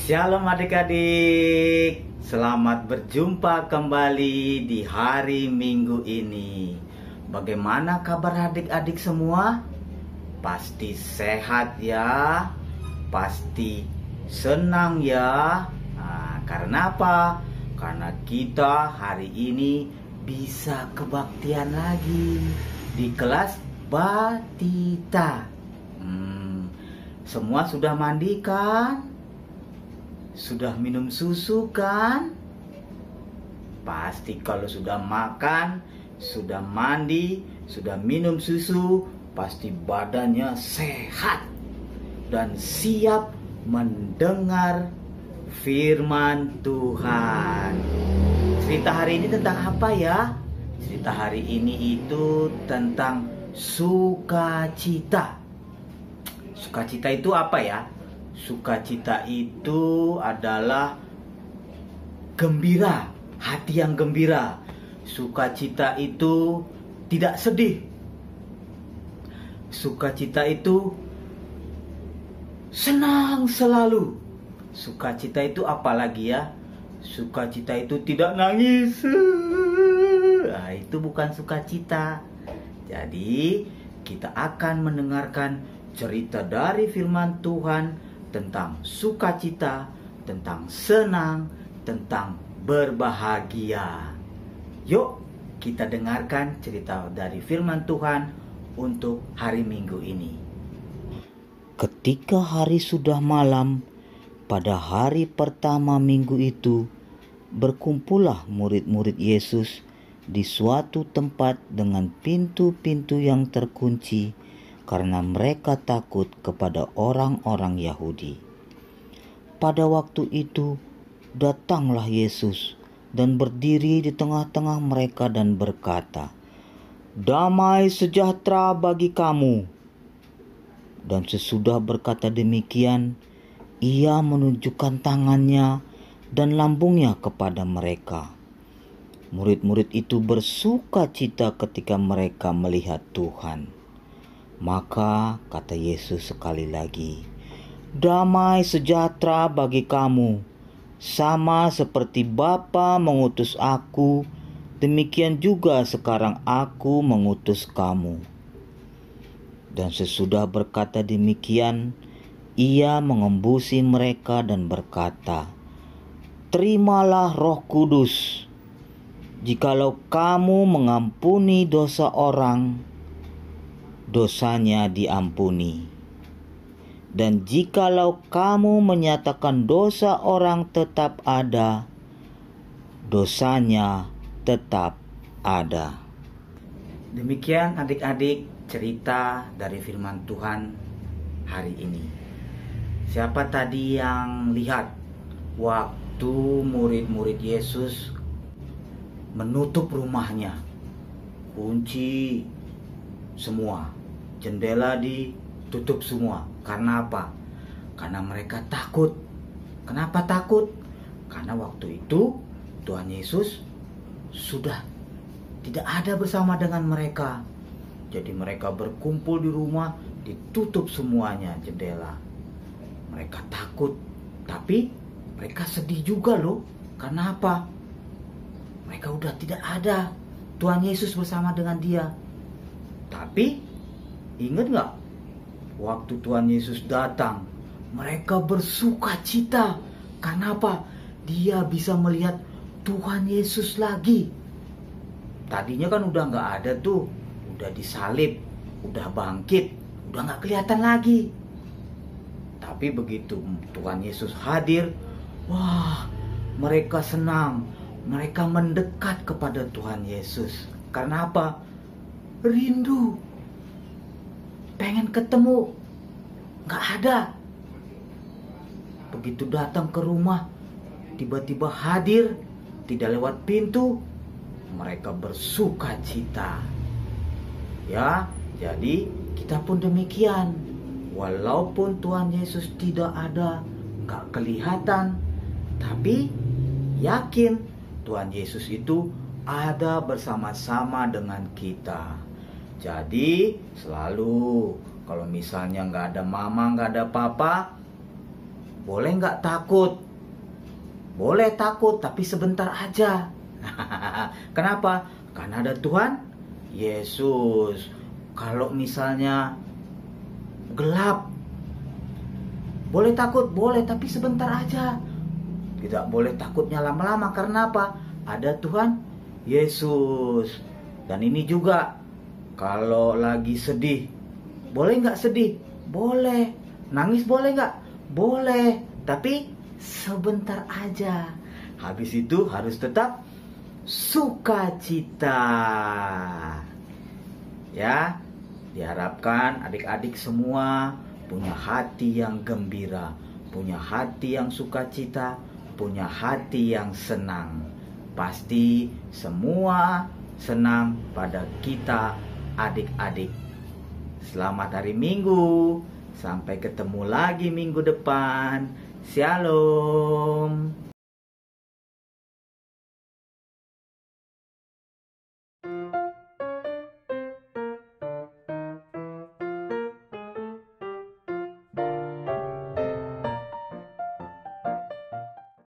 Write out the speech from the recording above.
Shalom adik-adik, selamat berjumpa kembali di hari Minggu ini. Bagaimana kabar adik-adik semua? Pasti sehat ya, pasti senang ya. Nah, karena apa? Karena kita hari ini bisa kebaktian lagi di kelas Batita. Semua sudah mandi kan? Sudah minum susu kan? Pasti kalau sudah makan, sudah mandi, sudah minum susu, pasti badannya sehat dan siap mendengar firman Tuhan. Cerita hari ini tentang apa ya? Cerita hari ini itu tentang sukacita. Sukacita itu apa ya? Sukacita itu adalah gembira, hati yang gembira. Sukacita itu tidak sedih. Sukacita itu senang selalu. Sukacita itu apa lagi ya? Sukacita itu tidak nangis. Nah, itu bukan sukacita. Jadi, kita akan mendengarkan cerita dari firman Tuhan tentang sukacita, tentang senang, tentang berbahagia. Yuk kita dengarkan cerita dari firman Tuhan untuk hari Minggu ini. Ketika hari sudah malam, pada hari pertama minggu itu, berkumpullah murid-murid Yesus di suatu tempat dengan pintu-pintu yang terkunci, karena mereka takut kepada orang-orang Yahudi. Pada waktu itu, datanglah Yesus dan berdiri di tengah-tengah mereka dan berkata, "Damai sejahtera bagi kamu." Dan sesudah berkata demikian, ia menunjukkan tangannya dan lambungnya kepada mereka. Murid-murid itu bersuka cita ketika mereka melihat Tuhan. Maka kata Yesus sekali lagi, "Damai sejahtera bagi kamu. Sama seperti Bapa mengutus aku, demikian juga sekarang aku mengutus kamu." Dan sesudah berkata demikian, ia mengembusi mereka dan berkata, "Terimalah Roh Kudus. Jikalau kamu mengampuni dosa orang, dosanya diampuni. Dan jikalau kamu menyatakan dosa orang tetap ada, dosanya tetap ada." Demikian adik-adik cerita dari firman Tuhan hari ini. Siapa tadi yang lihat waktu murid-murid Yesus menutup rumahnya, kunci semua, jendela ditutup semua. Karena apa? Karena mereka takut. Kenapa takut? Karena waktu itu Tuhan Yesus sudah tidak ada bersama dengan mereka. Jadi mereka berkumpul di rumah, ditutup semuanya jendela. Mereka takut, tapi mereka sedih juga loh. Karena apa? Mereka udah tidak ada Tuhan Yesus bersama dengan dia. Tapi ingat gak? Waktu Tuhan Yesus datang, mereka bersuka cita. Karena apa? Dia bisa melihat Tuhan Yesus lagi. Tadinya kan udah gak ada tuh, udah disalib, udah bangkit, udah gak kelihatan lagi. Tapi begitu Tuhan Yesus hadir, wah, mereka senang. Mereka mendekat kepada Tuhan Yesus. Karena apa? Rindu, pengen ketemu, gak ada. Begitu datang ke rumah, tiba-tiba hadir, tidak lewat pintu, mereka bersuka cita. Ya, jadi kita pun demikian. Walaupun Tuhan Yesus tidak ada, gak kelihatan, tapi yakin Tuhan Yesus itu ada bersama-sama dengan kita. Jadi selalu kalau misalnya nggak ada mama, nggak ada papa, boleh nggak takut? Boleh takut, tapi sebentar aja. Kenapa? Karena ada Tuhan Yesus. Kalau misalnya gelap, boleh takut, boleh, tapi sebentar aja. Tidak boleh takutnya lama-lama. Karena apa? Ada Tuhan Yesus. Dan ini juga, kalau lagi sedih, boleh nggak sedih? Boleh. Nangis boleh nggak? Boleh. Tapi sebentar aja. Habis itu harus tetap sukacita. Ya, diharapkan adik-adik semua punya hati yang gembira, punya hati yang sukacita, punya hati yang senang. Pasti semua senang pada kita adik-adik. Selamat hari Minggu. Sampai ketemu lagi minggu depan. Shalom.